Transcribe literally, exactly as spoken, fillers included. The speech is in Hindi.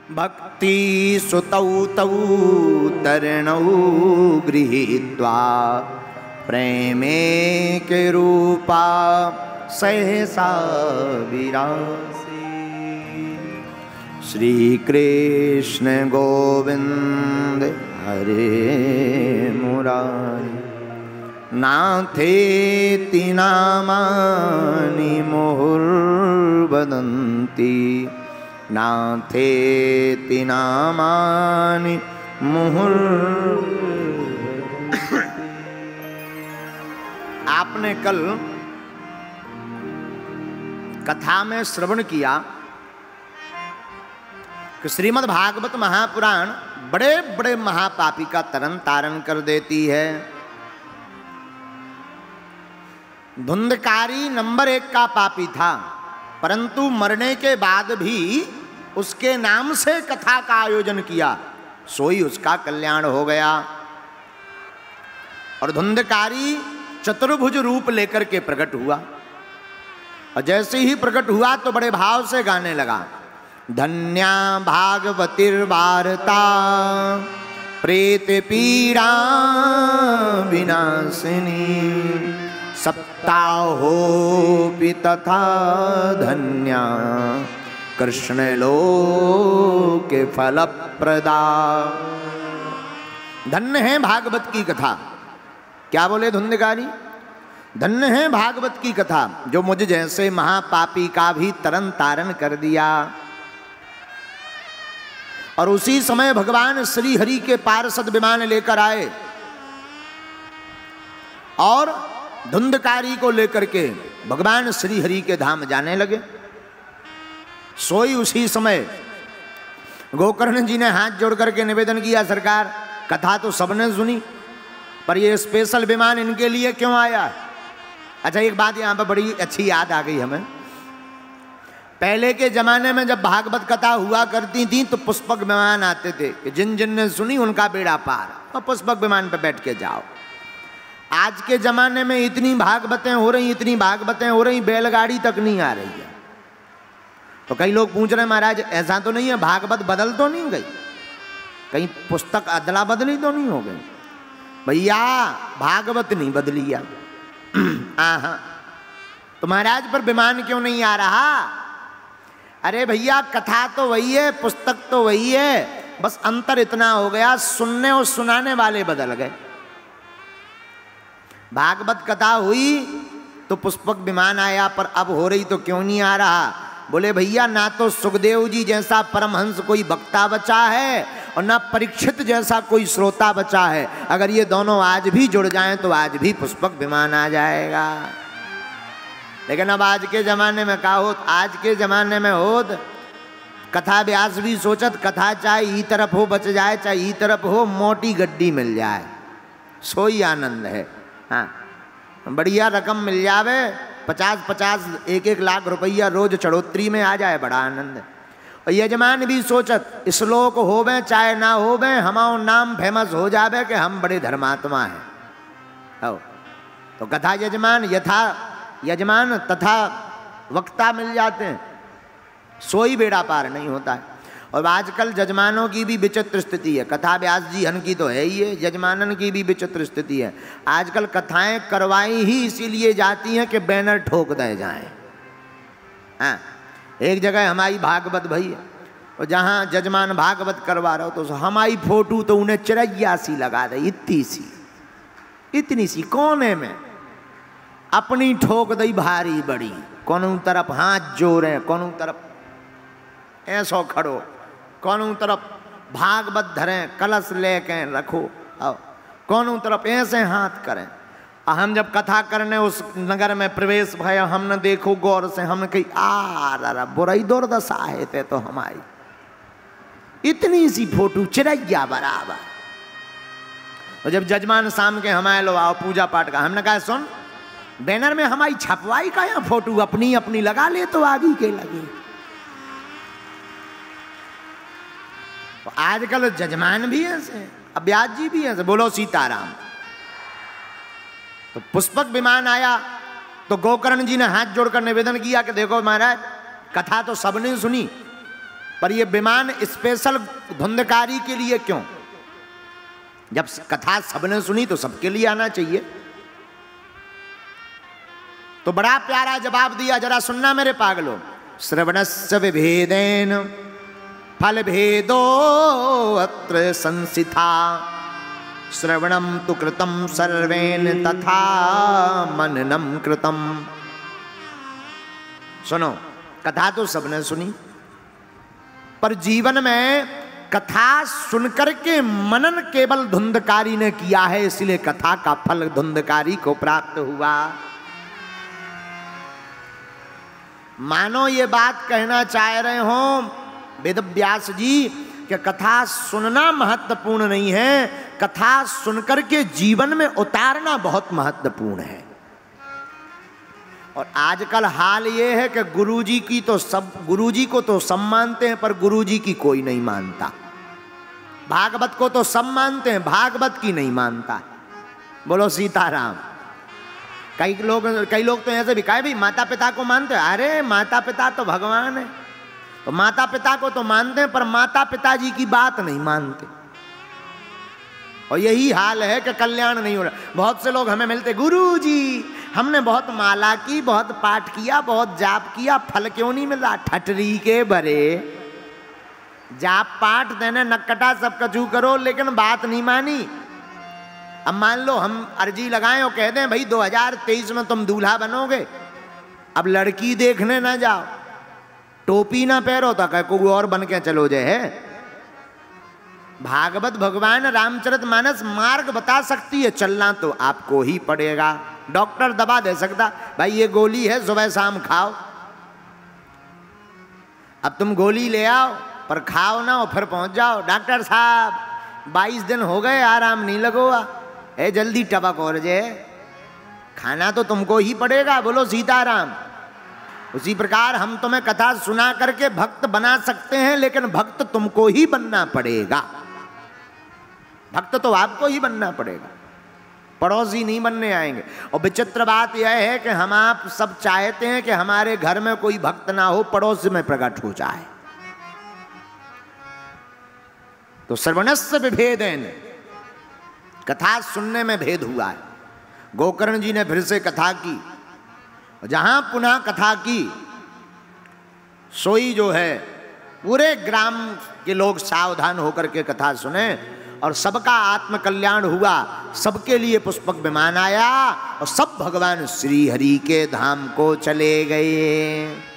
भक्ति सुतौ तौ तरणौ गृहीत्वा प्रेमे के रूपा सहसा विरासी। श्री कृष्ण गोविंद हरे मुरारी नाथेति नामानि मुहुर्वदन्ति नाथेति नामानि मुहुर्। आपने कल कथा में श्रवण किया कि श्रीमद् भागवत महापुराण बड़े बड़े महापापी का तरन तारण कर देती है। धुंधकारी नंबर एक का पापी था, परंतु मरने के बाद भी उसके नाम से कथा का आयोजन किया, सोई उसका कल्याण हो गया। और धुंधकारी चतुर्भुज रूप लेकर के प्रकट हुआ, और जैसे ही प्रकट हुआ तो बड़े भाव से गाने लगा। धन्या भागवतिर्वार्ता प्रेत पीड़ा विनाशिनी सप्ताहोऽपि तथा धन्या कृष्ण लोके फलप्रदा। धन्य है भागवत की कथा। क्या बोले धुंधकारी? धन्य है भागवत की कथा जो मुझ जैसे महापापी का भी तरन तारण कर दिया। और उसी समय भगवान श्री हरि के पार्षद विमान लेकर आए और धुंधकारी को लेकर के भगवान श्री हरि के धाम जाने लगे। सोई उसी समय गोकर्ण जी ने हाथ जोड़ करके निवेदन किया, सरकार कथा तो सबने सुनी, पर ये स्पेशल विमान इनके लिए क्यों आया? अच्छा, एक बात यहाँ पर बड़ी अच्छी याद आ गई हमें। पहले के जमाने में जब भागवत कथा हुआ करती थी तो पुष्पक विमान आते थे कि जिन जिन ने सुनी उनका बेड़ा पार, और पुष्पक विमान पर बैठ के जाओ। आज के जमाने में इतनी भागवतें हो रही इतनी भागवतें हो रही बैलगाड़ी तक नहीं आ रही है। तो कई लोग पूछ रहे हैं, महाराज ऐसा तो नहीं है भागवत बदल तो नहीं गई, कहीं पुस्तक अदला बदली तो नहीं हो गई? भैया भागवत नहीं बदली है। हाँ, तो महाराज पर विमान क्यों नहीं आ रहा? अरे भैया कथा तो वही है, पुस्तक तो वही है, बस अंतर इतना हो गया सुनने और सुनाने वाले बदल गए। भागवत कथा हुई तो पुष्पक विमान आया, पर अब हो रही तो क्यों नहीं आ रहा? बोले भैया ना तो सुखदेव जी जैसा परमहंस कोई वक्ता बचा है और ना परीक्षित जैसा कोई श्रोता बचा है। अगर ये दोनों आज भी जुड़ जाएं तो आज भी पुष्पक विमान आ जाएगा। लेकिन अब आज के जमाने में क्या होत? आज के जमाने में होत कथा व्यास भी सोचत कथा चाहे ई तरफ हो बच जाए, चाहे ई तरफ हो मोटी गड्डी मिल जाए, सोई आनंद है। हाँ, बढ़िया रकम मिल जावे, पचास पचास एक एक लाख रुपया रोज चढ़ोतरी में आ जाए, बड़ा आनंद है। और यजमान भी सोचत श्लोक होवे चाहे ना होवे, हमारा नाम फेमस हो जावे कि हम बड़े धर्मात्मा हैं। हो तो कथा यजमान यथा यजमान तथा वक्ता मिल जाते हैं, सोई बेड़ा पार नहीं होता है। और आजकल जजमानों की भी विचित्र स्थिति है। कथा व्यास जी हन की तो है ही है, यजमानन की भी विचित्र स्थिति है। आजकल कथाएं करवाई ही इसीलिए जाती हैं कि बैनर ठोक दे जाएं। हाँ, एक जगह हमारी भागवत भई है, और जहाँ जजमान भागवत करवा रहे हो तो हमारी फोटो तो उन्हें चिरैया सी लगा दे, इतनी सी इतनी सी कोने में अपनी ठोक दई भारी बड़ी, कौन तरफ हाथ जोड़े, कौन तरफ ऐसो खड़ो, कौन तरफ भागवत धरें कलश लेके रखो, आओ कौन तरफ ऐसे हाथ करें। हम जब कथा करने उस नगर में प्रवेश भया, हमने देखो गौर से, हमने कही आ रा बुराई दुर्दशा है ते तो हमारी इतनी सी फोटो चिरैया बराबर। और जब जजमान शाम के हमारे लो आओ पूजा पाठ का, हमने कहा सुन बैनर में हमारी छपवाई का यहाँ फोटो अपनी अपनी लगा ले तो आगे के लगे। तो आजकल जजमान भी ऐसे, अब व्यास जी भी ऐसे। बोलो सीताराम। तो पुष्पक विमान आया तो गोकर्ण जी ने हाथ जोड़कर निवेदन किया कि देखो महाराज कथा तो सबने सुनी, पर ये विमान स्पेशल धुंधकारी के लिए क्यों? जब कथा सबने सुनी तो सबके लिए आना चाहिए। तो बड़ा प्यारा जवाब दिया, जरा सुनना मेरे पागलों। श्रवणस्य विभेदेन फल भेदो अत्र संसिता, श्रवणम तु कृतम सर्वेन तथा मननम कृतम। सुनो, कथा तो सबने सुनी, पर जीवन में कथा सुनकर के मनन केवल धुंधकारी ने किया है, इसलिए कथा का फल धुंधकारी को प्राप्त हुआ। मानो ये बात कहना चाह रहे हो वेदव्यास जी कि कथा सुनना महत्वपूर्ण नहीं है, कथा सुनकर के जीवन में उतारना बहुत महत्वपूर्ण है। और आजकल हाल ये है कि गुरुजी की तो सब, गुरुजी को तो सब मानते हैं पर गुरुजी की कोई नहीं मानता। भागवत को तो सब मानते हैं, भागवत की नहीं मानता। बोलो सीताराम। कई लोग कई लोग तो ऐसे भी कहे भाई माता पिता को मानते हैं। अरे माता पिता तो भगवान है, तो माता पिता को तो मानते हैं पर माता पिताजी की बात नहीं मानते। और यही हाल है कि कल्याण नहीं हो रहा। बहुत से लोग हमें मिलते, गुरुजी हमने बहुत माला की, बहुत पाठ किया, बहुत जाप किया, फल क्यों नहीं मिल रहा? ठटरी के भरे, जाप पाठ देने नक्कटा सब कचू करो, लेकिन बात नहीं मानी। अब मान लो हम अर्जी लगाएं और कह दें भाई दो हज़ार तेईस में तुम दूल्हा बनोगे, अब लड़की देखने ना जाओ, टोपी ना पहनो तो कह कोई और बन के चलो जाए। भागवत भगवान रामचरितमानस मार्ग बता सकती है, चलना तो आपको ही पड़ेगा। डॉक्टर दवा दे सकता, भाई ये गोली है सुबह शाम खाओ। अब तुम गोली ले आओ पर खाओ ना और फिर पहुंच जाओ, डॉक्टर साहब बाईस दिन हो गए आराम नहीं लगोगा, ए जल्दी टबक और जे, खाना तो तुमको ही पड़ेगा। बोलो सीताराम। उसी प्रकार हम तुम्हें कथा सुना करके भक्त बना सकते हैं, लेकिन भक्त तुमको ही बनना पड़ेगा। भक्त तो आपको ही बनना पड़ेगा, पड़ोसी नहीं बनने आएंगे। और विचित्र बात यह है कि हम आप सब चाहते हैं कि हमारे घर में कोई भक्त ना हो, पड़ोस में प्रकट हो जाए। तो श्रवणस्य विभेदेन, कथा सुनने में भेद हुआ है। गोकर्ण जी ने फिर से कथा की, जहां पुनः कथा की सोई जो है पूरे ग्राम के लोग सावधान होकर के कथा सुने और सबका आत्म कल्याण हुआ। सबके लिए पुष्पक विमान आया और सब भगवान श्री हरि के धाम को चले गए।